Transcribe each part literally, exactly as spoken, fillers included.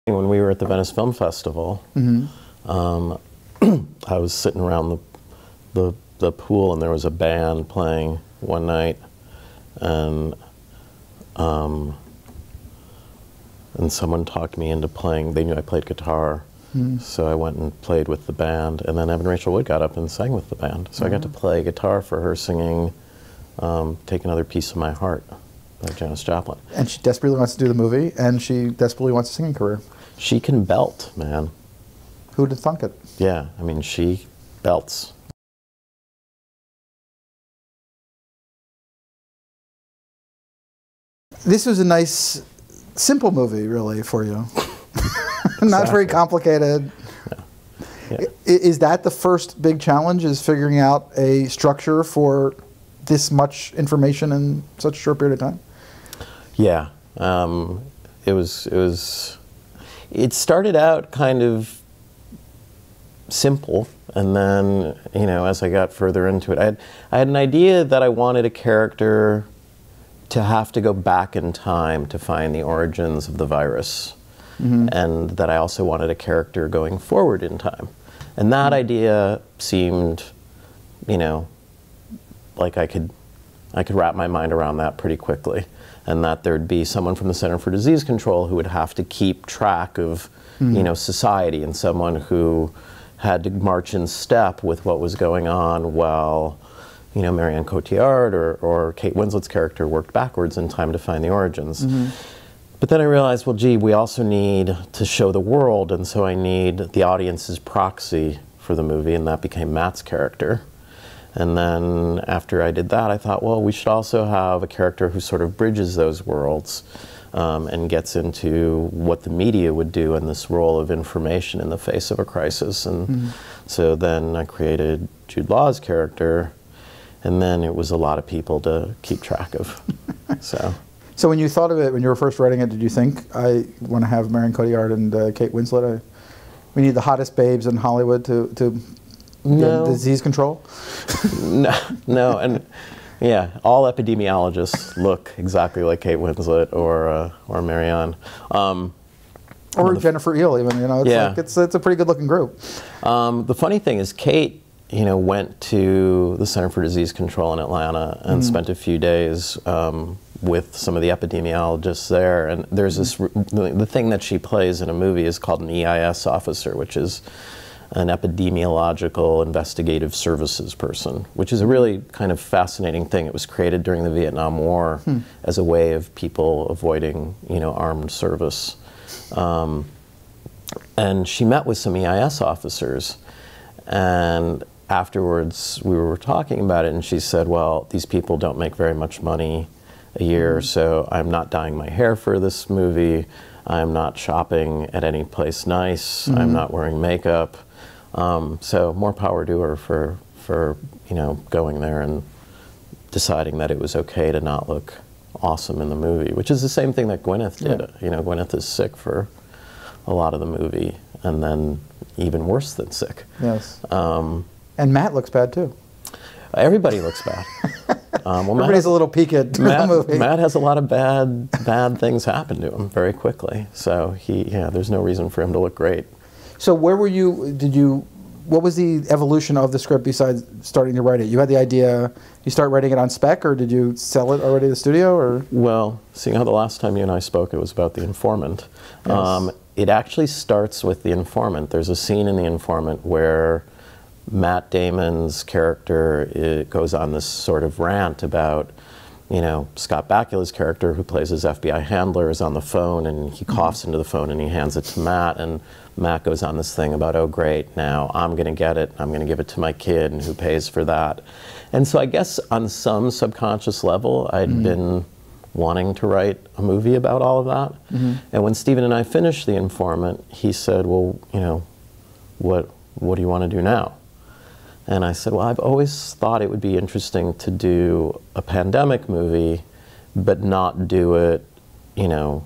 When we were at the Venice Film Festival, mm-hmm. um, I was sitting around the, the the pool, and there was a band playing one night, and um, and someone talked me into playing. They knew I played guitar, mm-hmm. so I went and played with the band. And then Evan Rachel Wood got up and sang with the band, so mm-hmm. I got to play guitar for her, singing um, "Take Another Piece of My Heart" by Janis Joplin. And she desperately wants to do the movie, and she desperately wants a singing career. She can belt, man. Who'd have thunk it? Yeah, I mean, she belts. This was a nice, simple movie, really, for you. Not exactly. Very complicated. Yeah. Yeah. Is that the first big challenge, is figuring out a structure for this much information in such a short period of time? Yeah. Um, it was, it was, it started out kind of simple, and then, you know, as I got further into it, I had, I had an idea that I wanted a character to have to go back in time to find the origins of the virus, mm-hmm. and that I also wanted a character going forward in time. And that mm-hmm. idea seemed, you know, like I could, I could wrap my mind around that pretty quickly, and that there'd be someone from the Center for Disease Control who would have to keep track of, mm-hmm. you know, society, and someone who had to march in step with what was going on while, you know, Marianne Cotillard or, or Kate Winslet's character worked backwards in time to find the origins. Mm-hmm. But then I realized, well, gee, we also need to show the world, and so I need the audience's proxy for the movie, and that became Matt's character. And then after I did that, I thought, well, we should also have a character who sort of bridges those worlds um, and gets into what the media would do in this role of information in the face of a crisis. And mm-hmm. so then I created Jude Law's character, and then it was a lot of people to keep track of. So, so when you thought of it, when you were first writing it, did you think, I want to have Marianne Cotillard and uh, Kate Winslet? I, we need the hottest babes in Hollywood to, to no. get disease control? no, no, and yeah, all epidemiologists look exactly like Kate Winslet or uh, or Marianne. Um, or Jennifer Eel, even, you know, it's, yeah. like, it's, it's a pretty good looking group. Um, the funny thing is, Kate, you know, went to the Center for Disease Control in Atlanta and mm-hmm. spent a few days um, with some of the epidemiologists there. And there's this, the thing that she plays in a movie is called an E I S officer, which is an epidemiological investigative services person, which is a really kind of fascinating thing. It was created during the Vietnam War hmm. as a way of people avoiding, you know, armed service. Um, and she met with some E I S officers, and afterwards we were talking about it, and she said, well, these people don't make very much money a year, mm-hmm. so I'm not dyeing my hair for this movie, I'm not shopping at any place nice, mm-hmm. I'm not wearing makeup. Um, so more power to her for, for, you know, going there and deciding that it was okay to not look awesome in the movie, which is the same thing that Gwyneth did. Yeah. You know, Gwyneth is sick for a lot of the movie, and then even worse than sick. Yes. Um, and Matt looks bad too. Everybody looks bad. Um, well, Everybody's has, a little peaked in Matt, the movie. Matt has a lot of bad, bad things happen to him very quickly. So he, yeah, there's no reason for him to look great. So where were you, did you, what was the evolution of the script besides starting to write it? You had the idea, you start writing it on spec, or did you sell it already to the studio? Or? Well, seeing how the last time you and I spoke, it was about The Informant. Yes. Um, it actually starts with The Informant. There's a scene in The Informant where Matt Damon's character it goes on this sort of rant about, you know, Scott Bakula's character, who plays his F B I handler, is on the phone, and he coughs mm-hmm. into the phone and he hands it to Matt, and Matt goes on this thing about, oh great, now I'm going to get it, I'm going to give it to my kid, and who pays for that? And so I guess on some subconscious level, I'd mm-hmm. been wanting to write a movie about all of that. Mm-hmm. And when Stephen and I finished The Informant, he said, well, you know, what, what do you want to do now? And I said, well, I've always thought it would be interesting to do a pandemic movie, but not do it, you know,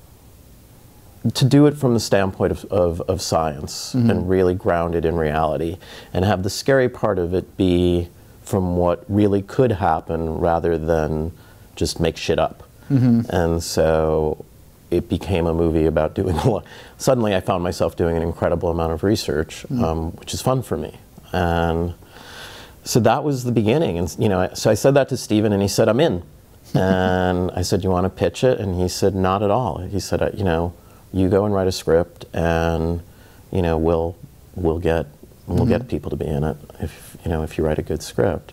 to do it from the standpoint of, of, of science mm-hmm. and really ground it in reality, and have the scary part of it be from what really could happen rather than just make shit up. Mm-hmm. And so it became a movie about doing a lot. Suddenly I found myself doing an incredible amount of research, mm. um, which is fun for me. And so that was the beginning. And you know, so I said that to Steven, and he said, I'm in. And I said, you want to pitch it? And he said, not at all. He said, you know, you go and write a script, and you know, we'll we'll get we'll mm-hmm. get people to be in it if you know if you write a good script.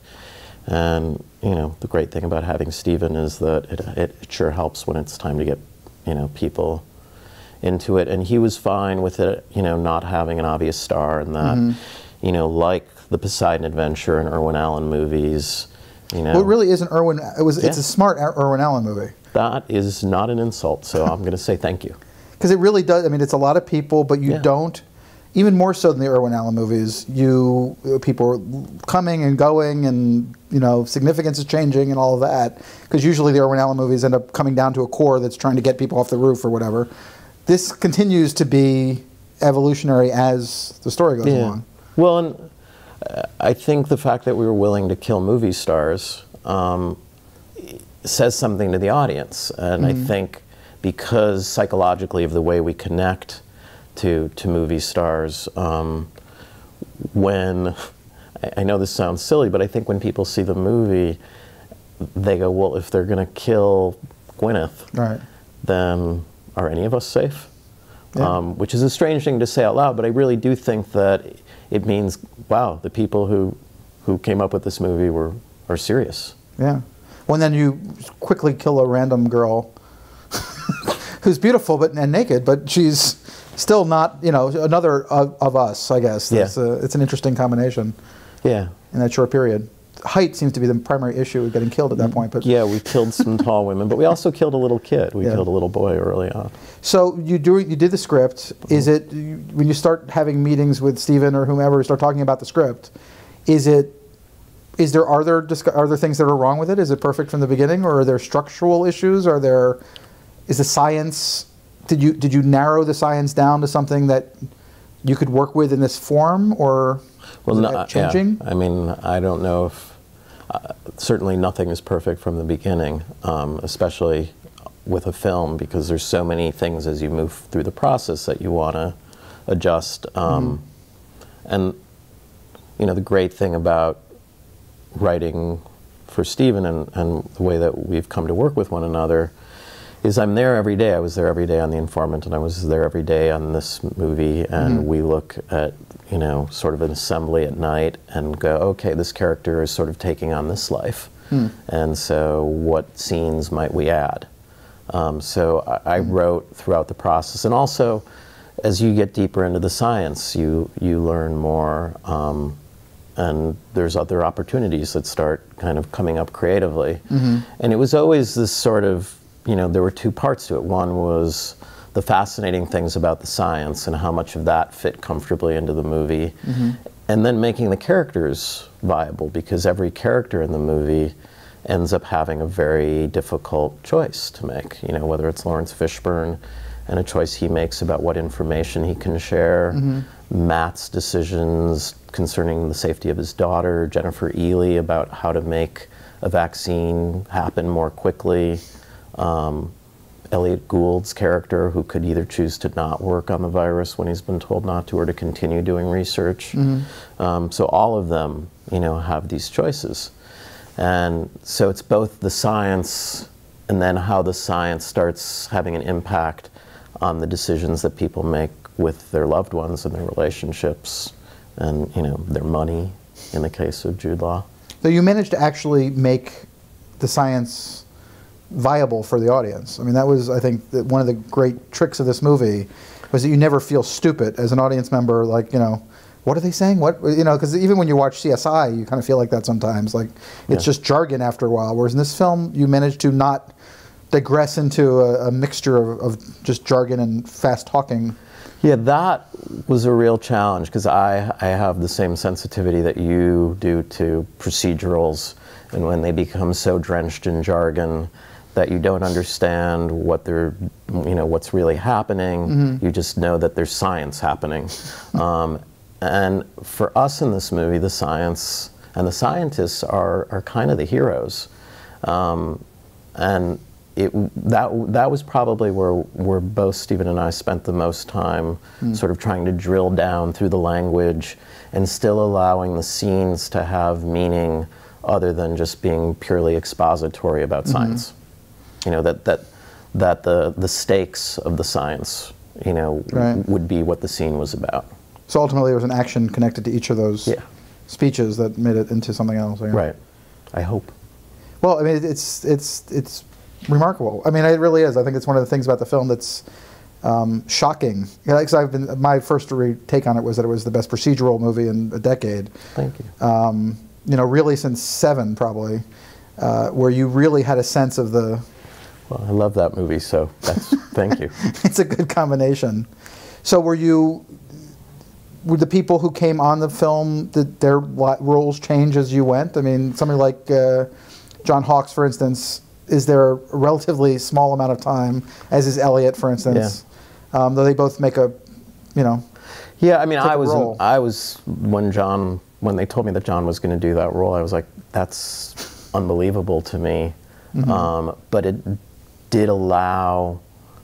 And you know, the great thing about having Steven is that it it sure helps when it's time to get you know people into it. And he was fine with it, you know, not having an obvious star, and that mm-hmm. you know, like the Poseidon Adventure and Irwin Allen movies. You know, well, it really is an Irwin. It was. Yeah. It's a smart Irwin Allen movie. That is not an insult, so I'm going to say thank you. Because it really does. I mean, it's a lot of people, but you yeah. don't. Even more so than the Irwin Allen movies, you people are coming and going, and you know, significance is changing and all of that. Because usually the Irwin Allen movies end up coming down to a core that's trying to get people off the roof or whatever. This continues to be evolutionary as the story goes yeah. along. Well, and I think the fact that we were willing to kill movie stars um, says something to the audience. And mm-hmm. I think because psychologically of the way we connect to, to movie stars, um, when, I, I know this sounds silly, but I think when people see the movie, they go, well, if they're going to kill Gwyneth, right. then are any of us safe? Yeah. Um, which is a strange thing to say out loud, but I really do think that it means, wow, the people who who came up with this movie were are serious. Yeah. Well, and then you quickly kill a random girl who's beautiful but and naked, but she's still not, you know, another of, of us, I guess. Yeah. It's, a, it's an interesting combination. Yeah. In that short period. Height seems to be the primary issue with getting killed at that point. But yeah, we killed some tall women, but we also killed a little kid. We yeah. killed a little boy early on. So you do you did the script. Is it when you start having meetings with Steven or whomever, start talking about the script? Is it is there are there are there things that are wrong with it? Is it perfect from the beginning, or are there structural issues? Are there is the science? Did you did you narrow the science down to something that you could work with in this form, or well, no, changing? Yeah. I mean, I don't know if. Uh, certainly nothing is perfect from the beginning, um, especially with a film, because there's so many things as you move through the process that you want to adjust. Um, mm-hmm. And, you know, the great thing about writing for Steven and, and the way that we've come to work with one another is I'm there every day. I was there every day on The Informant, and I was there every day on this movie, and mm-hmm. we look at, you know, sort of an assembly at night and go, okay, this character is sort of taking on this life, mm. and so what scenes might we add? Um, so I, I mm. wrote throughout the process, and also as you get deeper into the science, you, you learn more, um, and there's other opportunities that start kind of coming up creatively. Mm-hmm. And it was always this sort of, you know, there were two parts to it. One was the fascinating things about the science and how much of that fit comfortably into the movie. Mm-hmm. And then making the characters viable, because every character in the movie ends up having a very difficult choice to make. You know, whether it's Lawrence Fishburne and a choice he makes about what information he can share, mm-hmm. Matt's decisions concerning the safety of his daughter, Jennifer Ely about how to make a vaccine happen more quickly, Um, Elliot Gould's character, who could either choose to not work on the virus when he's been told not to, or to continue doing research. Mm-hmm. um, so all of them, you know, have these choices. And so it's both the science and then how the science starts having an impact on the decisions that people make with their loved ones and their relationships and, you know, their money, in the case of Jude Law. So you managed to actually make the science viable for the audience. I mean, that was, I think, that one of the great tricks of this movie was that you never feel stupid as an audience member, like, you know, what are they saying? What, you know, because even when you watch C S I, you kind of feel like that sometimes, like, it's yeah. just jargon after a while, whereas in this film, you managed to not digress into a, a mixture of, of just jargon and fast talking. Yeah, that was a real challenge, because I, I have the same sensitivity that you do to procedurals, and when they become so drenched in jargon that you don't understand what they're, you know, what's really happening. Mm-hmm. You just know that there's science happening. um, and for us in this movie, the science and the scientists are, are kind of the heroes. Um, and it that that was probably where where both Stephen and I spent the most time, mm. sort of trying to drill down through the language and still allowing the scenes to have meaning other than just being purely expository about mm-hmm. science. You know, that that that the the stakes of the science, you know, right. w- would be what the scene was about. So ultimately, there was an action connected to each of those yeah. speeches that made it into something else. Yeah. Right. I hope. Well, I mean, it's it's it's remarkable. I mean, it really is. I think it's one of the things about the film that's um, shocking. You know, 'cause I've been my first re- take on it was that it was the best procedural movie in a decade. Thank you. Um, you know, really since Seven, probably, uh, where you really had a sense of the. Well, I love that movie, so that's thank you. It's a good combination. So, were you? Were the people who came on the film, did their roles change as you went? I mean, somebody like uh, John Hawkes, for instance, is there a relatively small amount of time, as is Elliot, for instance, yeah. um, though they both make a, you know. Yeah, I mean, I was, role. I was when John, when they told me that John was going to do that role, I was like, that's unbelievable to me. Mm-hmm. Um, but it did allow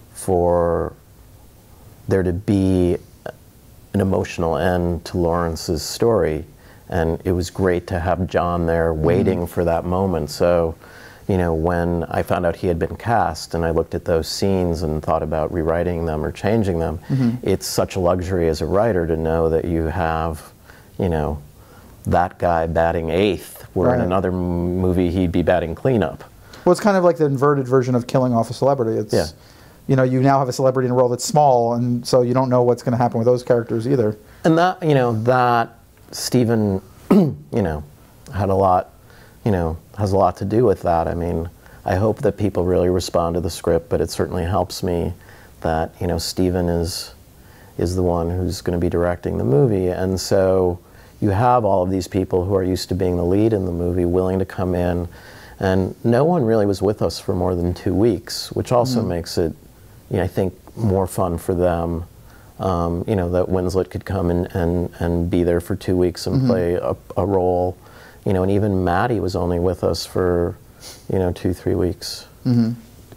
for there to be an emotional end to Lawrence's story, and it was great to have John there waiting mm-hmm. for that moment. So, you know, when I found out he had been cast and I looked at those scenes and thought about rewriting them or changing them, mm-hmm. it's such a luxury as a writer to know that you have, you know, that guy batting eighth, where right. in another m- movie he'd be batting cleanup. Well, it's kind of like the inverted version of killing off a celebrity. It's, yeah. you know, you now have a celebrity in a role that's small, and so you don't know what's going to happen with those characters either. And that, you know, that Stephen, you know, had a lot, you know, has a lot to do with that. I mean, I hope that people really respond to the script, but it certainly helps me that, you know, Stephen is is the one who's going to be directing the movie, and so you have all of these people who are used to being the lead in the movie willing to come in, and no one really was with us for more than two weeks, which also mm-hmm. makes it, you know, I think, more fun for them, um, you know, that Winslet could come and, and, and be there for two weeks and mm-hmm. play a, a role, you know, and even Maddie was only with us for, you know, two, three weeks. Mm-hmm.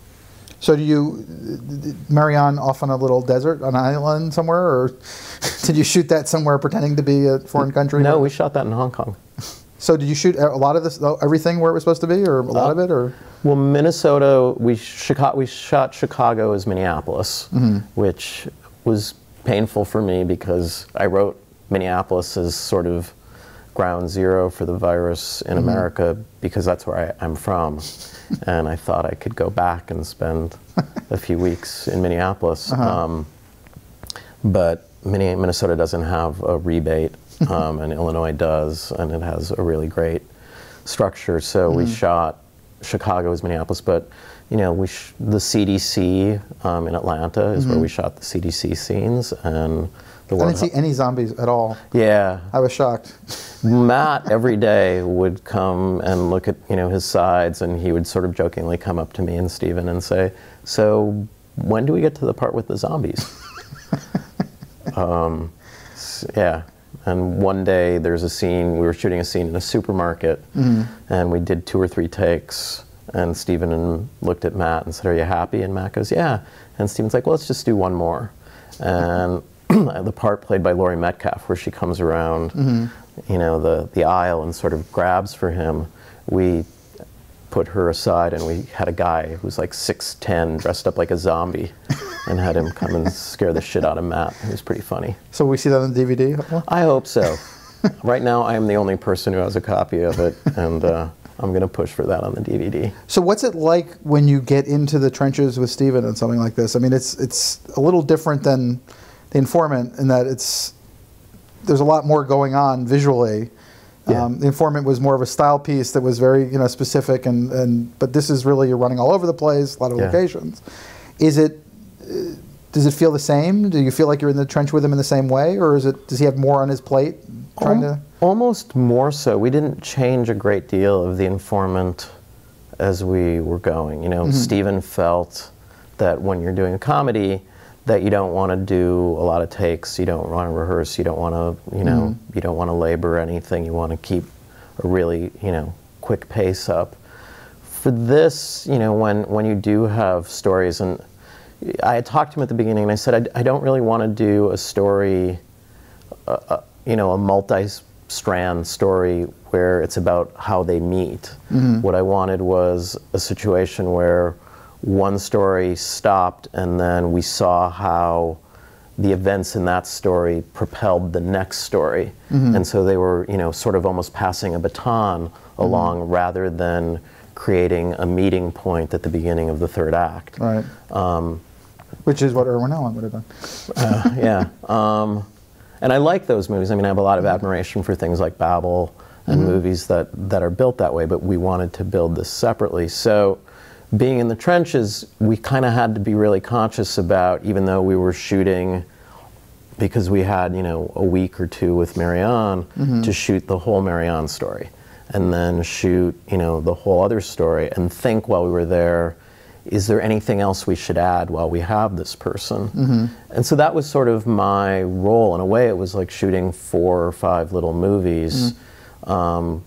So do you, Marianne off on a little desert, on an island somewhere, or did you shoot that somewhere pretending to be a foreign country? No, we shot that in Hong Kong. So did you shoot a lot of this, everything where it was supposed to be, or a lot uh, of it, or? Well, Minnesota, we, Chicago, we shot Chicago as Minneapolis, mm-hmm. which was painful for me because I wrote Minneapolis as sort of ground zero for the virus in mm-hmm. America because that's where I, I'm from. And I thought I could go back and spend a few weeks in Minneapolis. Uh-huh. Um, but Minnesota doesn't have a rebate, um, and Illinois does, and it has a really great structure. So mm-hmm. we shot Chicago as Minneapolis, but you know, we sh- the C D C um, in Atlanta is mm-hmm. where we shot the C D C scenes, and the I didn't see any zombies at all. Yeah, I was shocked. Matt every day would come and look at, you know, his sides, and he would sort of jokingly come up to me and Stephen and say, "So when do we get to the part with the zombies?" um, yeah. And one day there's a scene, we were shooting a scene in a supermarket, mm-hmm. and we did two or three takes, and Stephen looked at Matt and said, "Are you happy?" And Matt goes, "Yeah." And Stephen's like, "Well, let's just do one more." And the part played by Laurie Metcalf, where she comes around, mm-hmm. you know, the, the aisle and sort of grabs for him, we put her aside and we had a guy who's like six ten, dressed up like a zombie, and had him come and scare the shit out of Matt. It was pretty funny. So we see that on D V D? I hope so. Right now, I am the only person who has a copy of it, and uh, I'm going to push for that on the D V D. So what's it like when you get into the trenches with Stephen and something like this? I mean, it's it's a little different than The Informant in that it's there's a lot more going on visually. Yeah. Um, the Informant was more of a style piece that was very, you know, specific, and, and but this is really, you're running all over the place, a lot of yeah. locations. Is it? Uh, does it feel the same? Do you feel like you're in the trench with him in the same way, or is it? Does he have more on his plate? Trying Al- to almost more so. We didn't change a great deal of The Informant as we were going. You know, mm-hmm. Stephen felt that when you're doing a comedy, that you don't want to do a lot of takes, you don't want to rehearse, you don't want to, you know, mm-hmm. you don't want to labor anything, you want to keep a really, you know, quick pace up. for this, you know, when, when you do have stories, and I had talked to him at the beginning, and I said, I, I don't really want to do a story, uh, uh, you know, a multi-strand story where it's about how they meet. Mm-hmm. What I wanted was a situation where one story stopped, and then we saw how the events in that story propelled the next story. Mm-hmm. And so they were, you know, sort of almost passing a baton mm-hmm. along rather than creating a meeting point at the beginning of the third act. Right. Um, Which is what Irwin Allen would have done. uh, yeah. Um, and I like those movies. I mean, I have a lot of admiration for things like Babel and mm-hmm. movies that, that are built that way, but we wanted to build this separately. So being in the trenches, we kind of had to be really conscious about, even though we were shooting, because we had, you know, a week or two with Marianne mm-hmm. to shoot the whole Marianne story, and then shoot, you know, the whole other story, and think while we were there, is there anything else we should add while we have this person? Mm-hmm. And so that was sort of my role. In a way, it was like shooting four or five little movies, mm-hmm. um,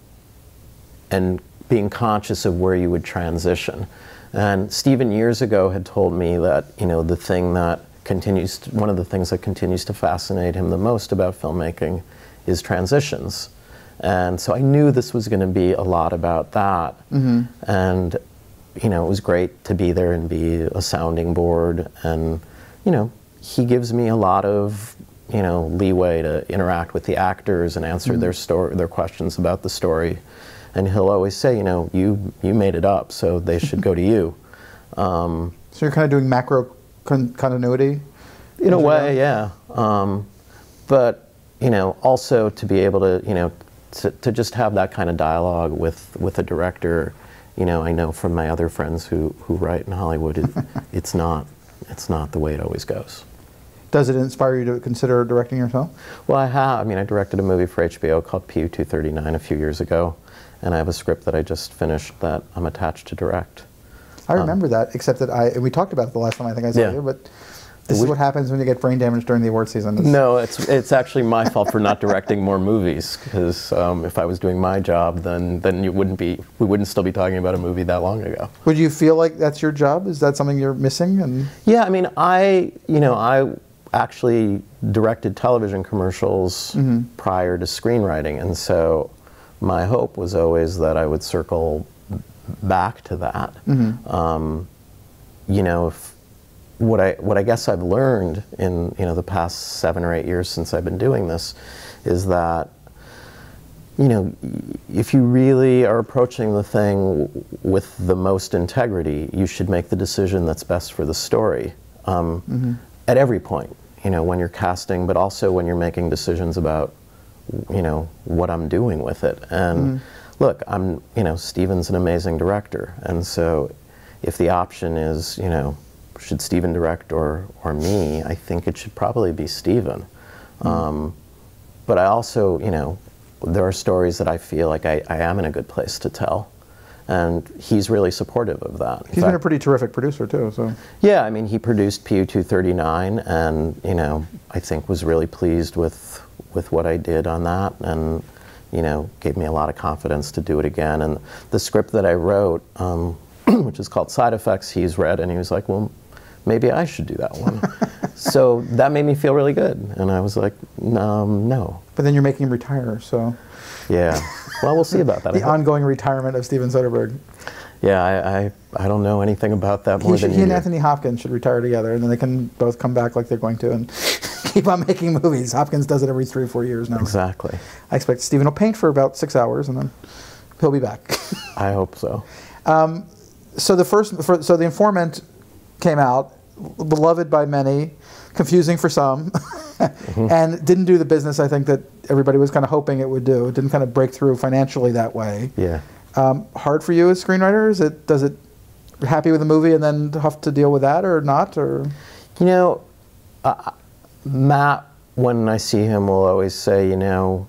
and being conscious of where you would transition. And Stephen years ago had told me that, you know, the thing that continues, to, one of the things that continues to fascinate him the most about filmmaking is transitions. And so I knew this was going to be a lot about that. Mm-hmm. And, you know, it was great to be there and be a sounding board. And, you know, he gives me a lot of, you know, leeway to interact with the actors and answer mm-hmm. their story, their questions about the story. And he'll always say, you know, you you made it up, so they should go to you. Um, so you're kind of doing macro con continuity? In a way, yeah. Um, but, you know, also to be able to, you know, to, to just have that kind of dialogue with, with a director, you know, I know from my other friends who, who write in Hollywood, it, it's not, it's not the way it always goes. Does it inspire you to consider directing yourself? Well, I have. I mean, I directed a movie for H B O called P U two thirty-nine a few years ago. And I have a script that I just finished that I'm attached to direct. I remember um, that, except that I, and we talked about it the last time I think I saw yeah. you, but this we, is what happens when you get brain damage during the award season. It's no, it's it's actually my fault for not directing more movies, because um, if I was doing my job, then then you wouldn't be, we wouldn't still be talking about a movie that long ago. Would you feel like that's your job? Is that something you're missing? And yeah, I mean, I, you know, I actually directed television commercials mm-hmm. prior to screenwriting, and so my hope was always that I would circle back to that. Mm-hmm. um, you know, if, what I what I guess I've learned in you know the past seven or eight years since I've been doing this is that, you know, if you really are approaching the thing with the most integrity, you should make the decision that's best for the story um, mm-hmm. at every point. You know, when you're casting, but also when you're making decisions about, you know, what I'm doing with it. And mm-hmm. look, I'm, you know, Stephen's an amazing director, and so if the option is, you know, should Stephen direct or or me, I think it should probably be Stephen. Mm-hmm. um, but I also, you know, there are stories that I feel like I, I am in a good place to tell, and he's really supportive of that. In he's fact, been a pretty terrific producer too. So yeah, I mean, he produced P U two thirty-nine, and you know, I think was really pleased with with what I did on that, and you know, gave me a lot of confidence to do it again. And the script that I wrote, um, which is called Side Effects, he's read, and he was like, well, maybe I should do that one. So that made me feel really good, and I was like, um, no. But then you're making him retire, so. Yeah, well, we'll see about that. The ongoing retirement of Steven Soderbergh. Yeah, I, I, I don't know anything about that more he should, than he you and do. Anthony Hopkins should retire together, and then they can both come back like they're going to and keep on making movies. Hopkins does it every three or four years now. Exactly. I expect Steven will paint for about six hours, and then he'll be back. I hope so. Um, so the first, for, so The Informant came out, beloved by many, confusing for some, mm-hmm. and didn't do the business I think that everybody was kind of hoping it would do. It didn't kind of break through financially that way. Yeah. Um, hard for you as screenwriter? Is it, does it, happy with the movie and then have to deal with that or not? Or you know, uh, Matt, when I see him, will always say, you know,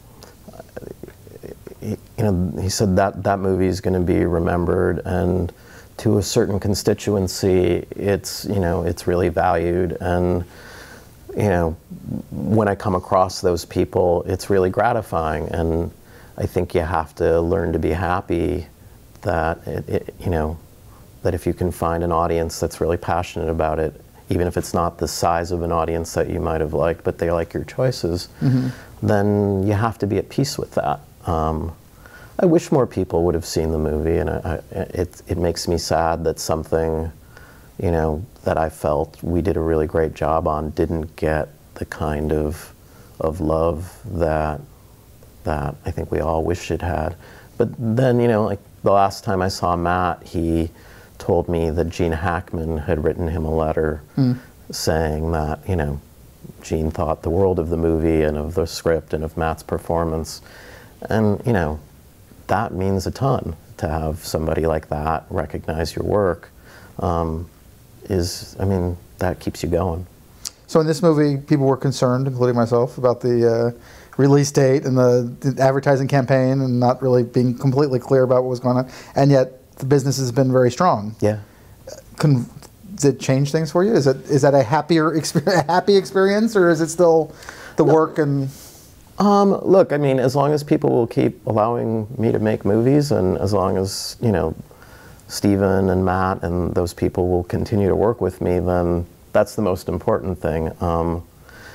he, you know, he said that that movie is going to be remembered, and to a certain constituency, it's, you know, it's really valued. And, you know, when I come across those people, it's really gratifying. And I think you have to learn to be happy that it, it, you know, that if you can find an audience that's really passionate about it, even if it's not the size of an audience that you might have liked, but they like your choices, mm-hmm. then you have to be at peace with that. Um, I wish more people would have seen the movie, and I, I, it, it makes me sad that something, you know, that I felt we did a really great job on didn't get the kind of of love that that I think we all wish it had. But then, you know, like the last time I saw Matt, he told me that Gene Hackman had written him a letter mm. saying that, you know, Gene thought the world of the movie and of the script and of Matt's performance. And, you know, that means a ton to have somebody like that recognize your work. Um, is, I mean, that keeps you going. So in this movie, people were concerned, including myself, about the uh, release date and the, the advertising campaign and not really being completely clear about what was going on. And yet, the business has been very strong. Yeah. Con Does it change things for you? Is it is that a happier experience, a happy experience, or is it still the work and? Um, look, I mean, as long as people will keep allowing me to make movies, and as long as, you know, Steven and Matt and those people will continue to work with me, then that's the most important thing. Um,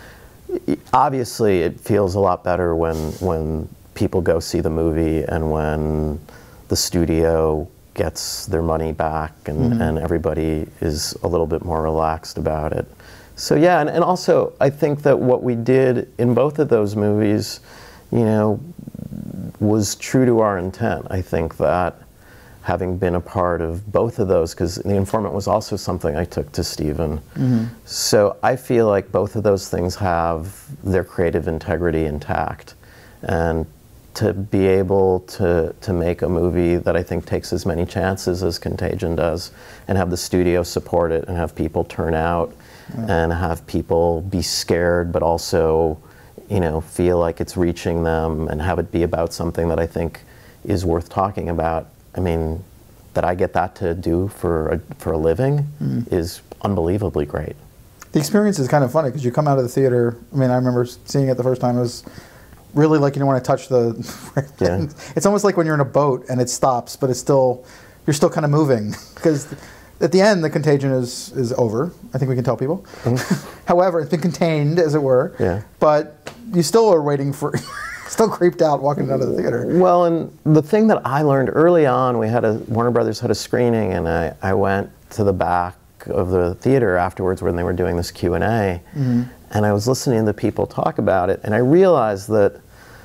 obviously, it feels a lot better when when people go see the movie and when the studio gets their money back and, mm-hmm. and everybody is a little bit more relaxed about it. So yeah, and, and also I think that what we did in both of those movies, you know, was true to our intent. I think that having been a part of both of those, because The Informant was also something I took to Steven. Mm-hmm. So I feel like both of those things have their creative integrity intact. And to be able to, to make a movie that I think takes as many chances as Contagion does, and have the studio support it, and have people turn out, yeah. and have people be scared, but also, you know, feel like it's reaching them, and have it be about something that I think is worth talking about. I mean, that I get that to do for a, for a living mm. is unbelievably great. The experience is kind of funny because you come out of the theater. I mean, I remember seeing it the first time. It was really like you don't want to touch the. Yeah. It's almost like when you're in a boat and it stops, but it's still you're still kind of moving because at the end the contagion is is over. I think we can tell people. Mm. However, it's been contained, as it were. Yeah. But you still are waiting for. Still creeped out walking out of the theater. Well, and the thing that I learned early on, we had a, Warner Brothers had a screening, and I, I went to the back of the theater afterwards when they were doing this Q and A, mm-hmm. and I was listening to people talk about it, and I realized that,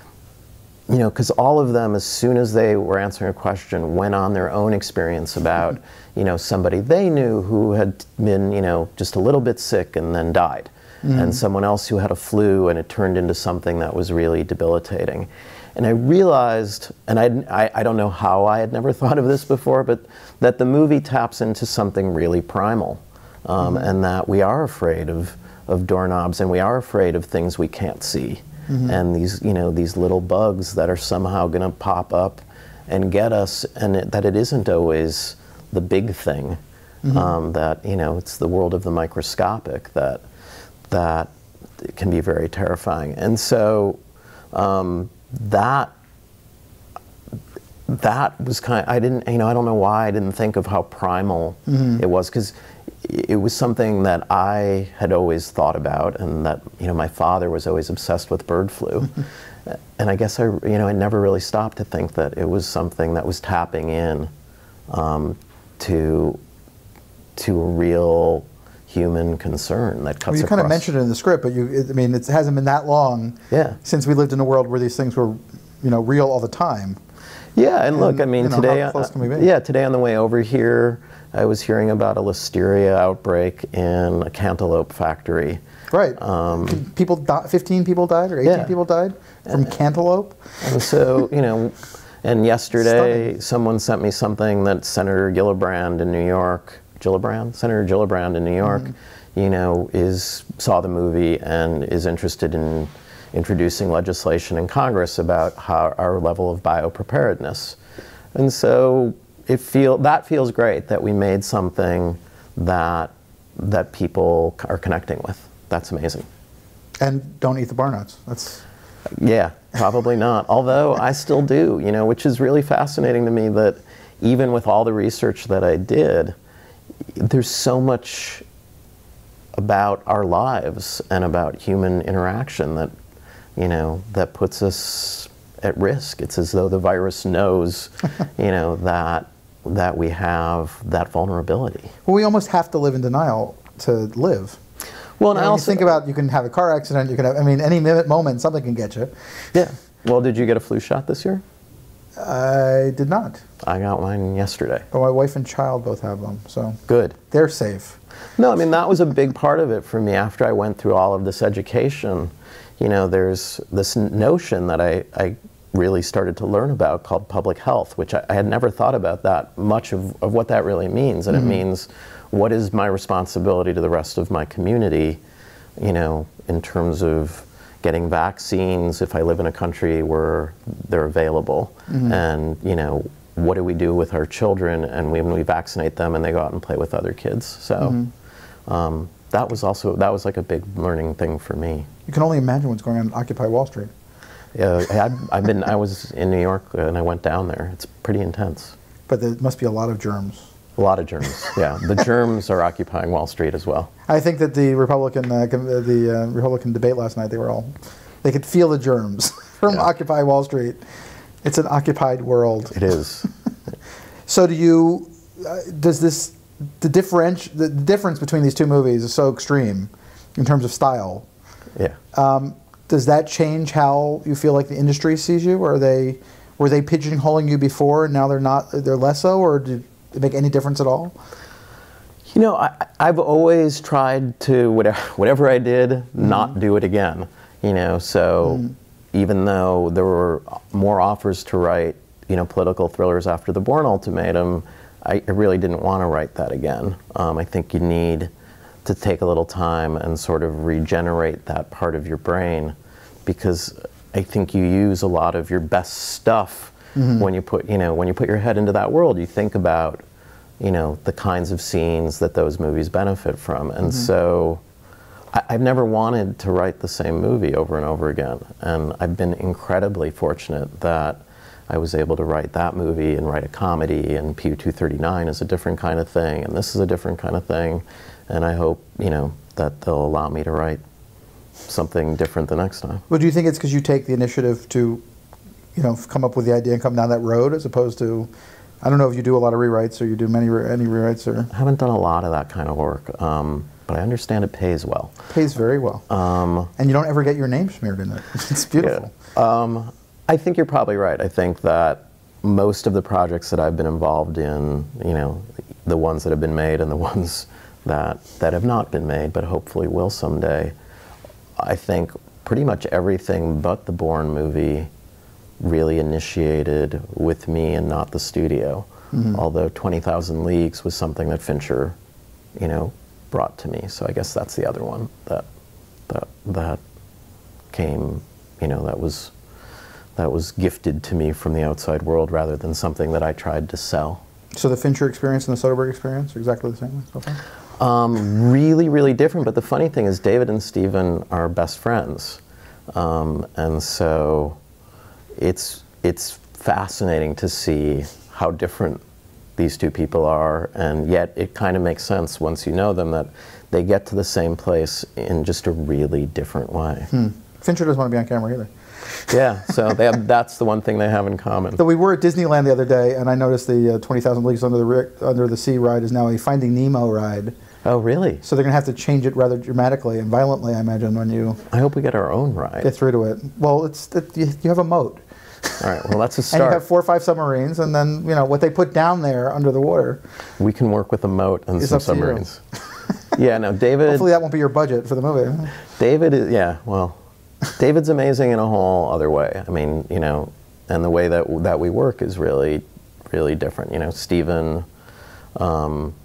you know, because all of them, as soon as they were answering a question, went on their own experience about, you know, somebody they knew who had been, you know, just a little bit sick and then died. Mm-hmm. And someone else who had a flu and it turned into something that was really debilitating. And I realized, and I, I, I don't know how I had never thought of this before, but that the movie taps into something really primal. Um, mm-hmm. And that we are afraid of, of doorknobs, and we are afraid of things we can't see. Mm-hmm. And these, you know, these little bugs that are somehow gonna pop up and get us, and it, that it isn't always the big thing. Mm-hmm. um, that, you know, it's the world of the microscopic that that can be very terrifying. And so um, that that was kind of, I didn't, you know, I don't know why I didn't think of how primal mm-hmm. it was, because it was something that I had always thought about, and that, you know, my father was always obsessed with bird flu. Mm-hmm. And I guess I, you know, I never really stopped to think that it was something that was tapping in um, to, to a real human concern that cuts well, you across. kind of mentioned it in the script, but you, it, I mean, it hasn't been that long yeah. since we lived in a world where these things were, you know, real all the time. Yeah, and, and look, I mean, you know, today, how close can we be? yeah, today on the way over here, I was hearing about a listeria outbreak in a cantaloupe factory. Right. Um, people, di fifteen people died, or eighteen yeah. people died from cantaloupe. And so, you know, and yesterday Stunning. someone sent me something that Senator Gillibrand in New York. Gillibrand, Senator Gillibrand in New York, mm-hmm. you know, is saw the movie and is interested in introducing legislation in Congress about how our level of biopreparedness. And so it feel that feels great that we made something that that people are connecting with. That's amazing. And don't eat the bar nuts. That's yeah, probably not. Although I still do, you know, which is really fascinating to me that even with all the research that I did, there's so much about our lives and about human interaction that, you know, that puts us at risk. It's as though the virus knows, you know, that that we have that vulnerability. Well, we almost have to live in denial to live. Well, and you know, I also think about, you can have a car accident, you can have, I mean, any minute, moment, something can get you. Yeah. Well, did you get a flu shot this year? I did not. I got mine yesterday. But my wife and child both have them, so. Good. They're safe. No, I mean, that was a big part of it for me after I went through all of this education. You know, there's this notion that I, I really started to learn about called public health, which I, I had never thought about that much of, of what that really means. And mm-hmm. it means, what is my responsibility to the rest of my community, you know, in terms of getting vaccines if I live in a country where they're available, mm-hmm. and, you know, what do we do with our children and when we vaccinate them and they go out and play with other kids. So mm-hmm. um, that was also, that was like a big learning thing for me. You can only imagine what's going on at Occupy Wall Street. Yeah, I've, I've been, I was in New York and I went down there. It's pretty intense. But there must be a lot of germs. A lot of germs, yeah. The germs are occupying Wall Street as well. I think that the Republican uh, the uh, Republican debate last night, they were all, they could feel the germs from yeah. Occupy Wall Street. It's an occupied world. It is. So do you, uh, does this, the, differenti the difference between these two movies is so extreme in terms of style. Yeah. Um, does that change how you feel like the industry sees you? Or are they, were they pigeonholing you before and now they're not, they're less so, or did it make any difference at all? You know, I, I've always tried to, whatever, whatever I did, mm-hmm. not do it again. You know, so mm. even though there were more offers to write, you know, political thrillers after the Bourne Ultimatum, I, I really didn't want to write that again. Um, I think you need to take a little time and sort of regenerate that part of your brain, because I think you use a lot of your best stuff mm-hmm. when you put, you know, when you put your head into that world. You think about, you know, the kinds of scenes that those movies benefit from, and mm-hmm. so I, I've never wanted to write the same movie over and over again. And I've been incredibly fortunate that I was able to write that movie and write a comedy, and P U two thirty-nine is a different kind of thing, and this is a different kind of thing. And I hope, you know, that they'll allow me to write something different the next time. Well, do you think it's because you take the initiative to, you know, come up with the idea and come down that road, as opposed to, I don't know if you do a lot of rewrites or you do many any rewrites, or? I haven't done a lot of that kind of work, um, but I understand it pays well. Pays very well. Um, and you don't ever get your name smeared in it. It's beautiful. Yeah. Um, I think you're probably right. I think that most of the projects that I've been involved in, you know, the ones that have been made and the ones that, that have not been made, but hopefully will someday, I think pretty much everything but the Bourne movie really initiated with me and not the studio. Mm-hmm. Although twenty thousand Leagues was something that Fincher, you know, brought to me. So I guess that's the other one that that that came, you know, that was that was gifted to me from the outside world rather than something that I tried to sell. So the Fincher experience and the Soderbergh experience are exactly the same so far? Um, really, really different. But the funny thing is, David and Steven are best friends, um, and so it's it's fascinating to see how different these two people are, and yet it kind of makes sense once you know them that they get to the same place in just a really different way. Hmm. Fincher doesn't want to be on camera either. Yeah, so they have, that's the one thing they have in common. So we were at Disneyland the other day, and I noticed the uh, twenty thousand Leagues Under the, Under the Sea ride is now a Finding Nemo ride. Oh, really? So they're going to have to change it rather dramatically and violently, I imagine, when you... I hope we get our own ride. Get through to it. Well, it's it, you, you have a moat. All right, well, that's a start. And you have four or five submarines, and then, you know, what they put down there under the water. We can work with a moat and some submarines. Yeah, no, David... Hopefully that won't be your budget for the movie. David is, yeah, well, David's amazing in a whole other way. I mean, you know, and the way that that we work is really, really different. You know, Steven, um,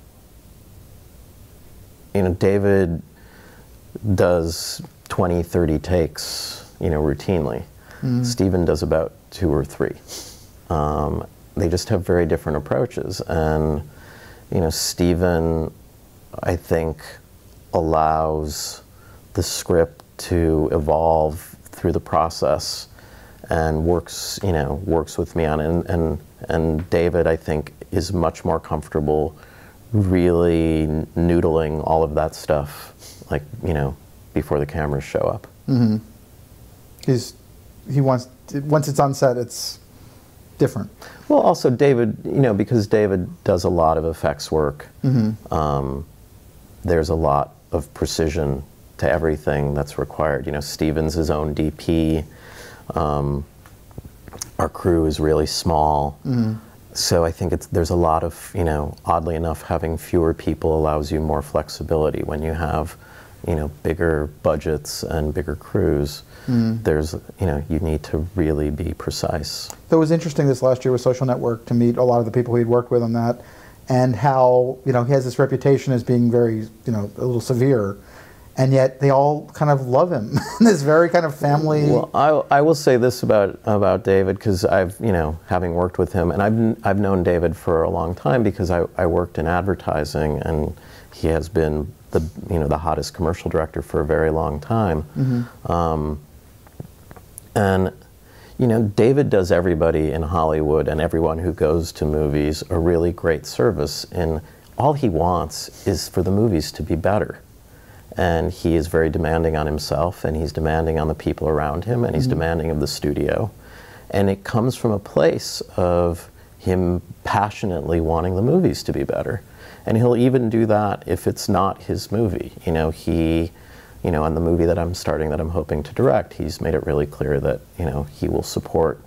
you know, David does twenty, thirty takes, you know, routinely. Mm. Steven does about two or three. Um, they just have very different approaches. And, you know, Steven, I think, allows the script to evolve through the process and works, you know, works with me on it. And, and, and David, I think, is much more comfortable really noodling all of that stuff, like, you know, before the cameras show up. Mm-hmm. He's, he wants, once it's on set, it's different. Well, also David, you know, because David does a lot of effects work, Mm-hmm. um, there's a lot of precision to everything that's required. You know, Steven's his own D P. Um, our crew is really small. Mm-hmm. So I think it's, there's a lot of, you know, oddly enough, having fewer people allows you more flexibility. When you have, you know, bigger budgets and bigger crews, Mm-hmm. there's, you know, you need to really be precise. So it was interesting this last year with Social Network to meet a lot of the people he'd worked with on that, and how, you know, he has this reputation as being very, you know, a little severe, and yet they all kind of love him. This very kind of family. Well, I, I will say this about about David, because I've, you know, having worked with him, and I've I've known David for a long time because I, I worked in advertising, and he has been the, you know, the hottest commercial director for a very long time. Mm-hmm. Um, and you know, David does everybody in Hollywood and everyone who goes to movies a really great service, and all he wants is for the movies to be better. And he is very demanding on himself, and he's demanding on the people around him, and he's Mm-hmm. demanding of the studio. And it comes from a place of him passionately wanting the movies to be better. And he'll even do that if it's not his movie. You know, he, you know, on the movie that I'm starting, that I'm hoping to direct, he's made it really clear that, you know, he will support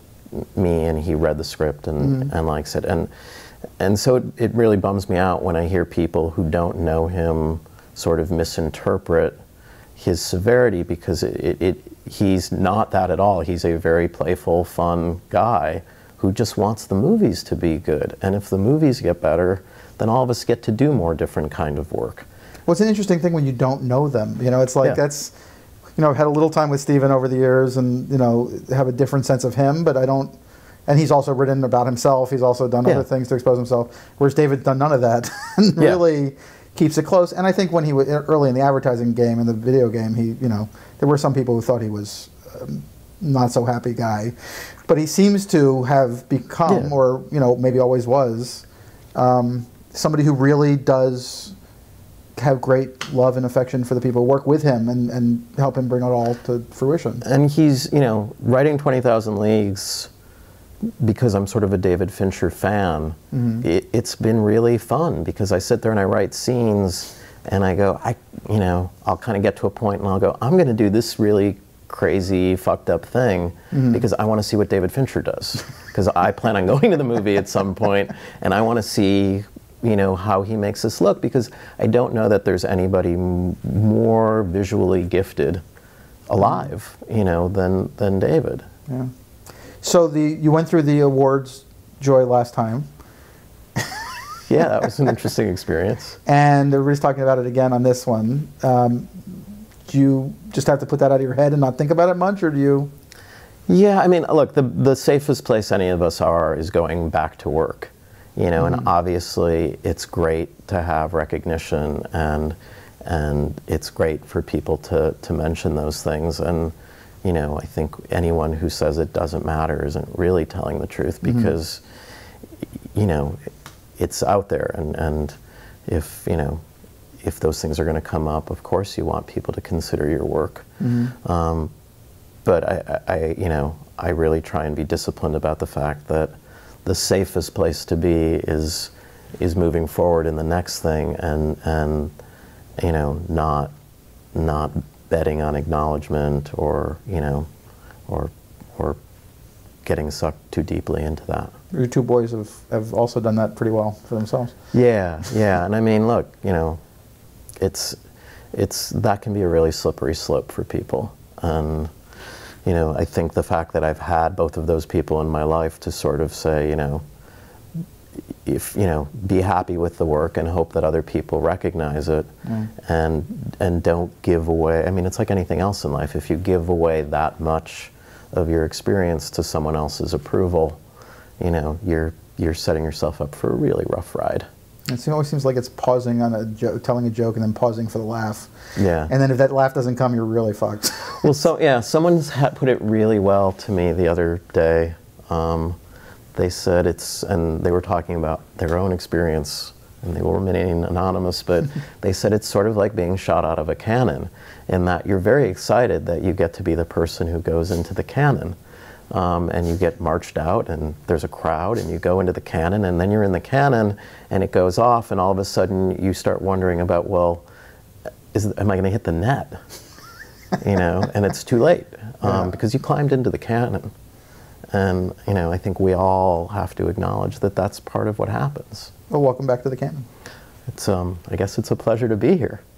me, and he read the script and, Mm-hmm. and likes it. And, and so it, it really bums me out when I hear people who don't know him sort of misinterpret his severity, because it, it, it, he's not that at all. He's a very playful, fun guy who just wants the movies to be good. And if the movies get better, then all of us get to do more different kind of work. Well, it's an interesting thing when you don't know them. You know, it's like, Yeah. that's, you know, I've had a little time with Steven over the years, and, you know, have a different sense of him, but I don't, and he's also written about himself. He's also done Yeah. other things to expose himself, whereas David's done none of that, and Yeah. really keeps it close. And I think when he was early in the advertising game and the video game, he, you know, there were some people who thought he was um, not so happy guy, but he seems to have become, Yeah. or, you know, maybe always was, um, somebody who really does have great love and affection for the people who work with him, and, and help him bring it all to fruition. And he's, you know, writing twenty thousand Leagues, because I'm sort of a David Fincher fan, Mm-hmm. it, it's been really fun, because I sit there and I write scenes, and I go, I, you know, I'll kind of get to a point and I'll go, I'm going to do this really crazy, fucked up thing, Mm-hmm. because I want to see what David Fincher does. Because I plan on going to the movie at some point, and I want to see, you know, how he makes this look, because I don't know that there's anybody m more visually gifted alive, you know, than than David. Yeah. So the you went through the awards, Joy, last time, Yeah, that was an interesting experience. and everybody's talking about it again on this one. Um, do you just have to put that out of your head and not think about it much, or do you? Yeah, I mean, look, the the safest place any of us are is going back to work, you know, and obviously it's great to have recognition, and and it's great for people to to mention those things, and you know, I think anyone who says it doesn't matter isn't really telling the truth, because you know, it's out there, and and if you know, if those things are going to come up, of course you want people to consider your work. Mm-hmm. Um, but I, I, you know, I really try and be disciplined about the fact that the safest place to be is is moving forward in the next thing, and and you know, not not betting on acknowledgement, or you know, or or getting sucked too deeply into that. Your two boys have, have also done that pretty well for themselves. Yeah, yeah, and I mean, look, you know, it's it's that can be a really slippery slope for people, and you know, I think the fact that I've had both of those people in my life to sort of say, you know, if you know, be happy with the work and hope that other people recognize it, Mm. and and don't give away. I mean, it's like anything else in life. If you give away that much of your experience to someone else's approval, you know, you're you're setting yourself up for a really rough ride. It always seems like it's pausing on a joke, telling a joke, and then pausing for the laugh. Yeah. And then if that laugh doesn't come, you're really fucked. Well, so yeah, someone's ha put it really well to me the other day. Um, they said it's, and they were talking about their own experience, and they were remaining anonymous, but they said it's sort of like being shot out of a cannon, in that you're very excited that you get to be the person who goes into the cannon. Um, and you get marched out, and there's a crowd, and you go into the cannon, and then you're in the cannon, and it goes off, and all of a sudden you start wondering about, well, is, am I going to hit the net? You know, and it's too late, um, yeah. because you climbed into the cannon. And, you know, I think we all have to acknowledge that that's part of what happens. Well, welcome back to the cannon. It's, um, I guess it's a pleasure to be here.